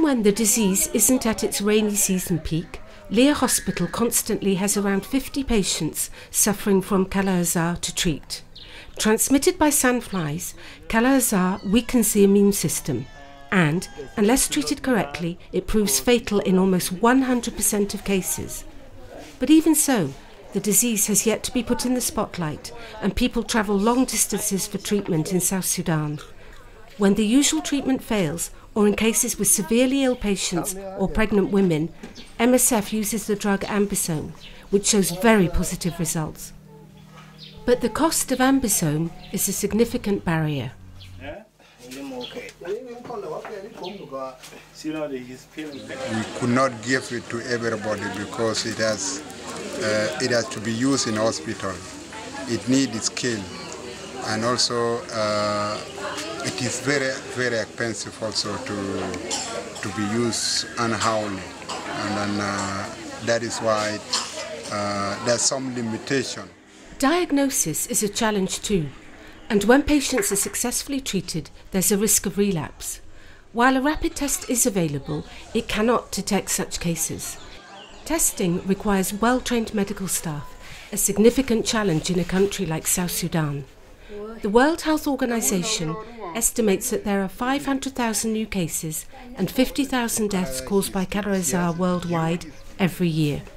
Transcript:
when the disease isn't at its rainy season peak, Lear Hospital constantly has around 50 patients suffering from Azar to treat. Transmitted by sandflies, Azar weakens the immune system and, unless treated correctly, it proves fatal in almost 100% of cases. But even so, the disease has yet to be put in the spotlight and people travel long distances for treatment in South Sudan. When the usual treatment fails, or in cases with severely ill patients or pregnant women, MSF uses the drug ambisome, which shows very positive results. But the cost of ambisome is a significant barrier. We could not give it to everybody because it has to be used in hospital. It needs skill, and also it is very, very expensive also to be used unholy, and then that is why there's some limitation. Diagnosis is a challenge too, and when patients are successfully treated, there's a risk of relapse. While a rapid test is available, it cannot detect such cases. Testing requires well-trained medical staff, a significant challenge in a country like South Sudan. The World Health Organization estimates that there are 500,000 new cases and 50,000 deaths caused by Azar worldwide every year.